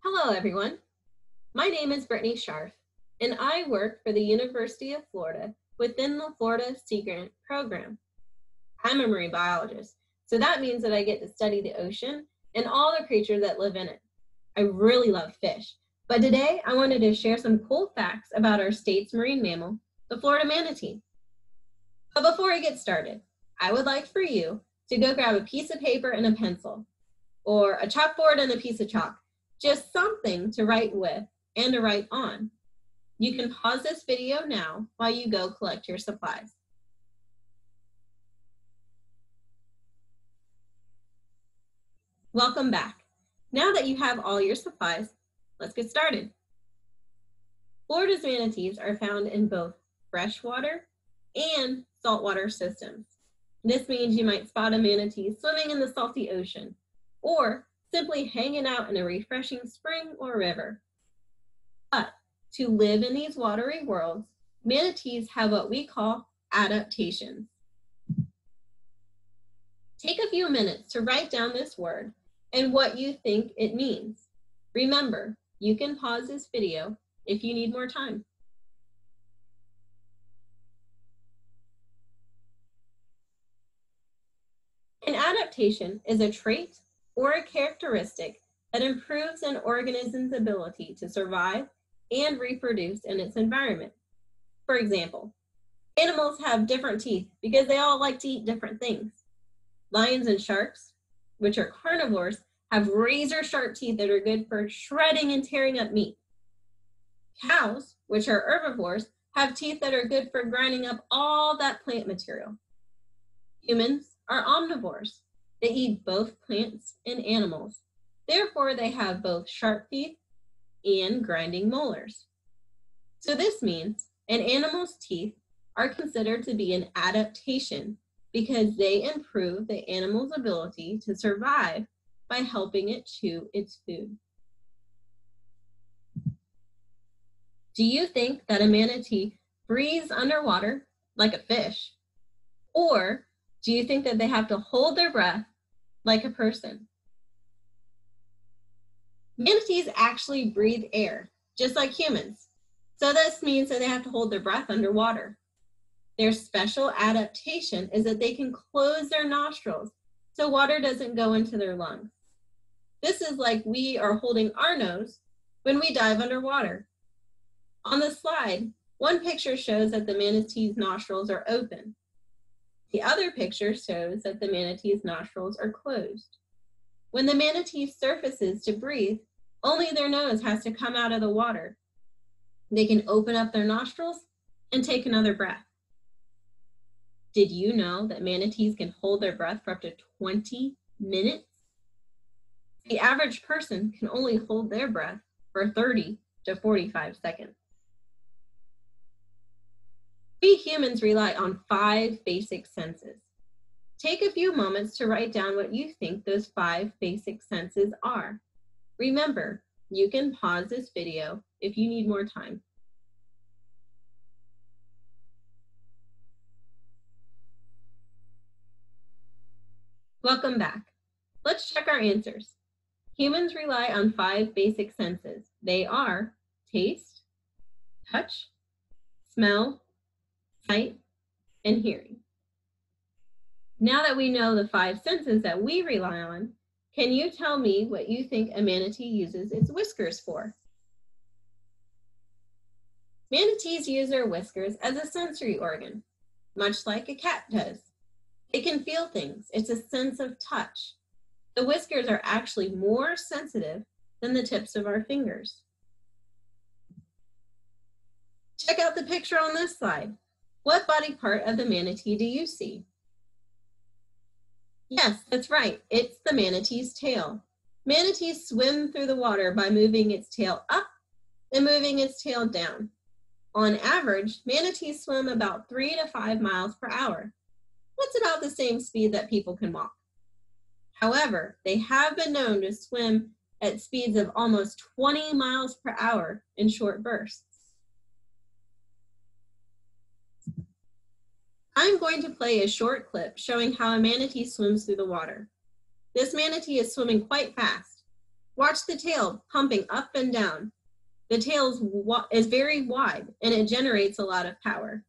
Hello, everyone. My name is Brittany Scharf, and I work for the University of Florida within the Florida Sea Grant program. I'm a marine biologist, so that means that I get to study the ocean and all the creatures that live in it. I really love fish, but today I wanted to share some cool facts about our state's marine mammal, the Florida manatee. But before I get started, I would like for you to go grab a piece of paper and a pencil, or a chalkboard and a piece of chalk. Just something to write with and to write on. You can pause this video now while you go collect your supplies. Welcome back. Now that you have all your supplies, let's get started. Florida's manatees are found in both freshwater and saltwater systems. This means you might spot a manatee swimming in the salty ocean, or simply hanging out in a refreshing spring or river. But to live in these watery worlds, manatees have what we call adaptations. Take a few minutes to write down this word and what you think it means. Remember, you can pause this video if you need more time. An adaptation is a trait or a characteristic that improves an organism's ability to survive and reproduce in its environment. For example, animals have different teeth because they all like to eat different things. Lions and sharks, which are carnivores, have razor-sharp teeth that are good for shredding and tearing up meat. Cows, which are herbivores, have teeth that are good for grinding up all that plant material. Humans are omnivores. They eat both plants and animals. Therefore, they have both sharp teeth and grinding molars. So this means an animal's teeth are considered to be an adaptation because they improve the animal's ability to survive by helping it chew its food. Do you think that a manatee breathes underwater like a fish? Or do you think that they have to hold their breath like a person? Manatees actually breathe air, just like humans. So this means that they have to hold their breath underwater. Their special adaptation is that they can close their nostrils so water doesn't go into their lungs. This is like we are holding our nose when we dive underwater. On the slide, one picture shows that the manatee's nostrils are open. The other picture shows that the manatee's nostrils are closed. When the manatee surfaces to breathe, only their nose has to come out of the water. They can open up their nostrils and take another breath. Did you know that manatees can hold their breath for up to 20 minutes? The average person can only hold their breath for 30 to 45 seconds. We humans rely on 5 basic senses. Take a few moments to write down what you think those 5 basic senses are. Remember, you can pause this video if you need more time. Welcome back. Let's check our answers. Humans rely on 5 basic senses. They are taste, touch, smell, sight, and hearing. Now that we know the 5 senses that we rely on, can you tell me what you think a manatee uses its whiskers for? Manatees use their whiskers as a sensory organ, much like a cat does. They can feel things. It's a sense of touch. The whiskers are actually more sensitive than the tips of our fingers. Check out the picture on this slide. What body part of the manatee do you see? Yes, that's right. It's the manatee's tail. Manatees swim through the water by moving its tail up and moving its tail down. On average, manatees swim about 3 to 5 miles per hour. That's about the same speed that people can walk. However, they have been known to swim at speeds of almost 20 miles per hour in short bursts. I'm going to play a short clip showing how a manatee swims through the water. This manatee is swimming quite fast. Watch Watch the tail pumping up and down. The tail is very wide and it generates a lot of power.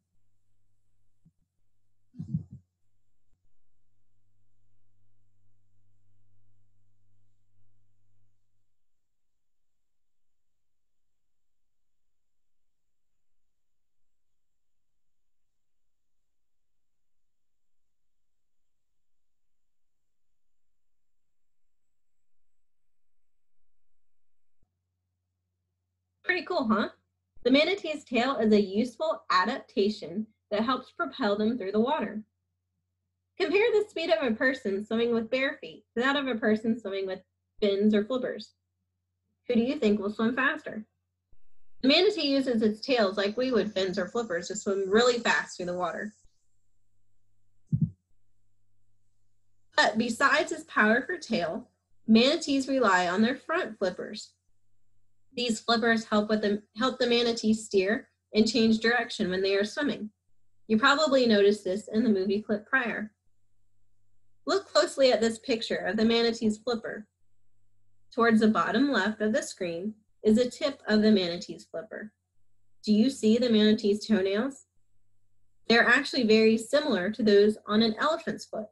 Pretty cool, huh? The manatee's tail is a useful adaptation that helps propel them through the water. Compare the speed of a person swimming with bare feet to that of a person swimming with fins or flippers. Who do you think will swim faster? The manatee uses its tails like we would fins or flippers to swim really fast through the water. But besides its powerful tail, manatees rely on their front flippers. These flippers help the manatee steer and change direction when they are swimming. You probably noticed this in the movie clip prior. Look closely at this picture of the manatee's flipper. Towards the bottom left of the screen is the tip of the manatee's flipper. Do you see the manatee's toenails? They're actually very similar to those on an elephant's foot.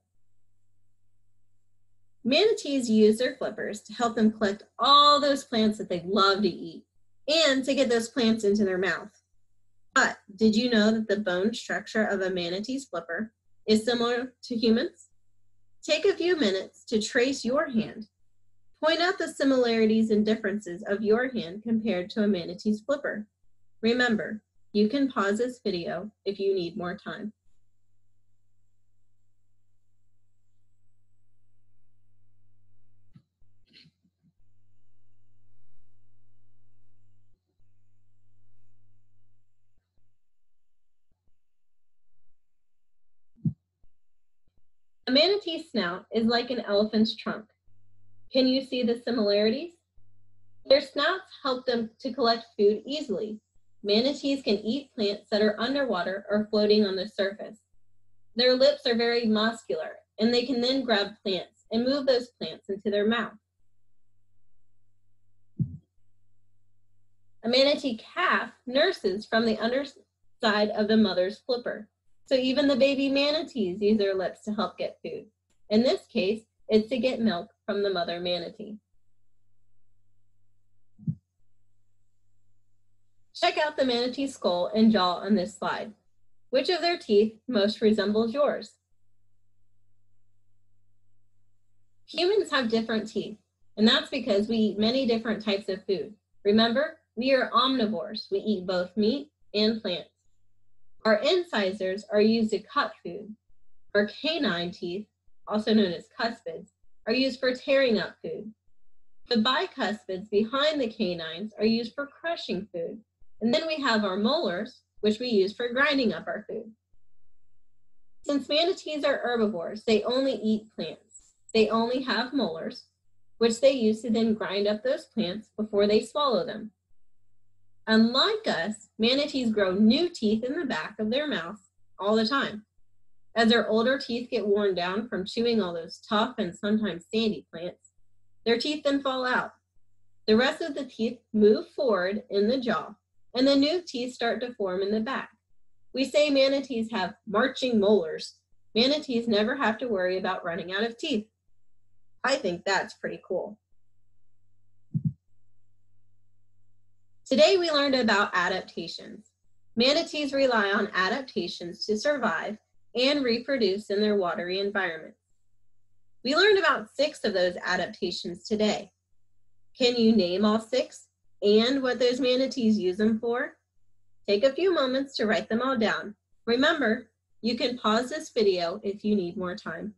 Manatees use their flippers to help them collect all those plants that they love to eat and to get those plants into their mouth. But did you know that the bone structure of a manatee's flipper is similar to humans? Take a few minutes to trace your hand. Point out the similarities and differences of your hand compared to a manatee's flipper. Remember, you can pause this video if you need more time. A manatee's snout is like an elephant's trunk. Can you see the similarities? Their snouts help them to collect food easily. Manatees can eat plants that are underwater or floating on the surface. Their lips are very muscular, and they can then grab plants and move those plants into their mouth. A manatee calf nurses from the underside of the mother's flipper. So even the baby manatees use their lips to help get food. In this case, it's to get milk from the mother manatee. Check out the manatee's skull and jaw on this slide. Which of their teeth most resembles yours? Humans have different teeth, and that's because we eat many different types of food. Remember, we are omnivores. We eat both meat and plants. Our incisors are used to cut food. Our canine teeth, also known as cuspids, are used for tearing up food. The bicuspids behind the canines are used for crushing food. And then we have our molars, which we use for grinding up our food. Since manatees are herbivores, they only eat plants. They only have molars, which they use to then grind up those plants before they swallow them. Unlike us, manatees grow new teeth in the back of their mouth all the time. As their older teeth get worn down from chewing all those tough and sometimes sandy plants, their teeth then fall out. The rest of the teeth move forward in the jaw, and the new teeth start to form in the back. We say manatees have marching molars. Manatees never have to worry about running out of teeth. I think that's pretty cool. Today we learned about adaptations. Manatees rely on adaptations to survive and reproduce in their watery environments. We learned about 6 of those adaptations today. Can you name all 6 and what those manatees use them for? Take a few moments to write them all down. Remember, you can pause this video if you need more time.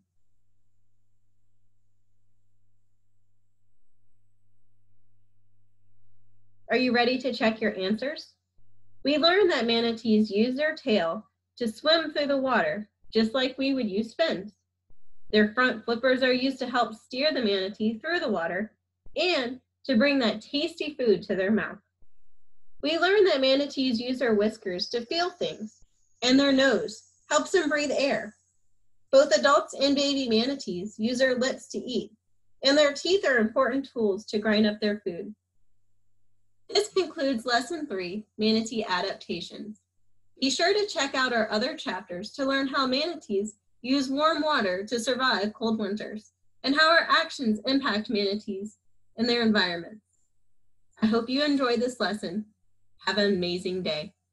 Are you ready to check your answers? We learned that manatees use their tail to swim through the water, just like we would use fins. Their front flippers are used to help steer the manatee through the water and to bring that tasty food to their mouth. We learned that manatees use their whiskers to feel things, and their nose helps them breathe air. Both adults and baby manatees use their lips to eat, and their teeth are important tools to grind up their food. This concludes Lesson 3, Manatee Adaptations. Be sure to check out our other chapters to learn how manatees use warm water to survive cold winters, and how our actions impact manatees and their environments. I hope you enjoyed this lesson. Have an amazing day.